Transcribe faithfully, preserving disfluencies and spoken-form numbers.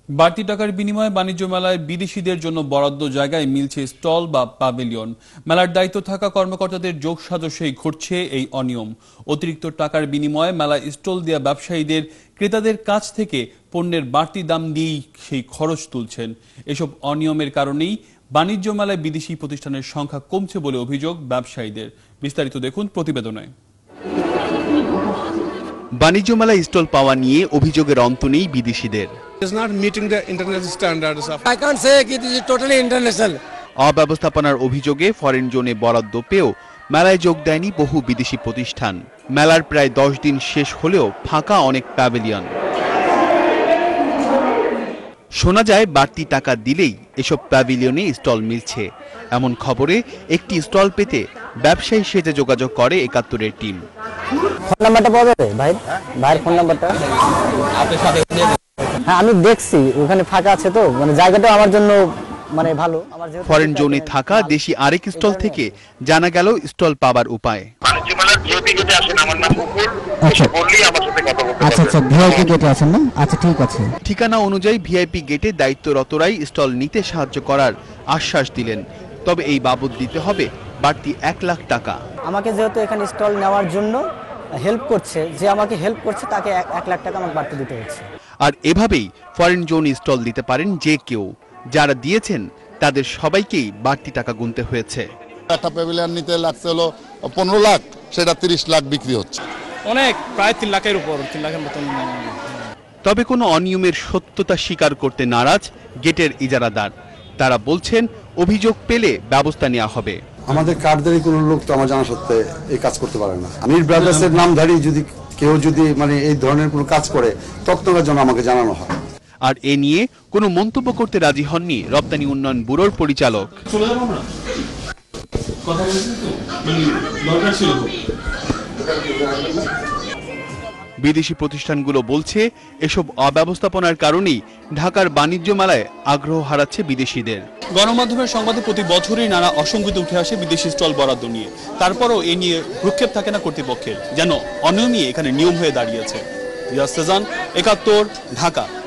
বাড়তি টাকার বিনিময়ে বাণিজ্য মেলায় বিদেশিদের জন্য বরাদ্দ জায়গায় মিলছে স্টল বা প্যাভিলিয়ন। মেলার দায়িত্ব থাকা কর্মকর্তাদের যোগসাজশেই ঘটছে এই অনিয়ম। অতিরিক্ত টাকার বিনিময়ে মেলায় স্টল দেওয়া ব্যবসায়ীদের ক্রেতাদের কাছ থেকে পণ্যের বাড়তি দাম দিয়েই সেই খরচ তুলছেন। এসব অনিয়মের কারণেই বাণিজ্য মেলায় বিদেশি প্রতিষ্ঠানের সংখ্যা কমছে বলে অভিযোগ ব্যবসায়ীদের। বিস্তারিত দেখুন প্রতিবেদনে। বাণিজ্য মেলায় স্টল পাওয়া নিয়ে অভিযোগের অন্ত নেই বিদেশিদের। অব্যবস্থাপনার অভিযোগে ফরেন জোনে বরাদ্দ পেয়েও মেলায় যোগ দেয়নি বহু বিদেশি প্রতিষ্ঠান। মেলার প্রায় দশ দিন শেষ হলেও ফাঁকা অনেক প্যাভিলিয়ন। শোনা যায় বাড়তি টাকা দিলেই এসব প্যাভিলিয়নে স্টল মিলছে। এমন খবরে একটি স্টল পেতে ব্যবসায়ী সেজে যোগাযোগ করে একাত্তরের টিম। ফোন নাম্বারটা পাওয়া যাবে ভাই? ভাইয়ের ফোন নাম্বারটা আপনার সাথে? হ্যাঁ, আমি দেখছি ওখানে ফাঁকা আছে, তো মানে জায়গাটা আমার জন্য মানে ভালো। আমার যেহেতু ফরেন জোনে থাকা দেশি আরেক স্টল থেকে জানা গেল স্টল পাবার উপায়। আচ্ছা আচ্ছা, ভিআইপি গেটে আছেন না? আচ্ছা ঠিক আছে। ঠিকানা অনুযায়ী ভিআইপি গেটে দায়িত্বরতরাই স্টল নিতে সাহায্য করার আশ্বাস দিলেন। তবে এই বাবদ দিতে হবে বাড়তি এক লাখ টাকা। আমাকে যেহেতু এখানে স্টল নেওয়ার জন্য হেল্প করছে, যে আমাকে হেল্প করছে তাকে এক লাখ টাকা আমাকে বাড়তি দিতে হচ্ছে। আর এভাবেই ফরেন জোন স্টল দিতে পারেন যে কেউ। যারা দিয়েছেন তাদের সবাইকেই বাড়তি টাকা গুনতে হয়েছে। একটা প্যাভিলিয়ন নিতে লাগছে হলো পনেরো লাখ, সেটা তিরিশ লাখ বিক্রি হচ্ছে। অনেক, প্রায় তিন লাখের উপর, তিন লাখের মতন। তবে কোনো অনিয়মের সত্যতা স্বীকার করতে নারাজ গেটের ইজারাদার। তারা বলছেন অভিযোগ পেলে ব্যবস্থা নেওয়া হবে। আমাদের কার্ডধারী কোনো লোক তো আমার জানা সত্ত্বে এই কাজ করতে পারে না। আমির ব্রাদার্সের নামধারী যদি কেউ যদি মানে এই ধরনের কোনো কাজ করে তৎক্ষণাৎ যেন আমাকে জানানো হয়। আর এ নিয়ে কোনো মন্তব্য করতে রাজি হননি রপ্তানি উন্নয়ন ব্যুরোর পরিচালক। বিদেশি প্রতিষ্ঠানগুলো বলছে এসব অব্যবস্থাপনার কারণেই ঢাকার বাণিজ্য মেলায় আগ্রহ হারাচ্ছে বিদেশিদের। গণমাধ্যমের সংবাদে প্রতি বছরই নানা অসঙ্গতি উঠে আসে বিদেশি স্টল বরাদ্দ নিয়ে। তারপরও এ নিয়ে ভ্রুক্ষেপ থাকে না কর্তৃপক্ষের, যেন অনিয়মই এখানে নিয়ম হয়ে দাঁড়িয়েছে। রিয়াজ সেজান, একাত্তর, ঢাকা।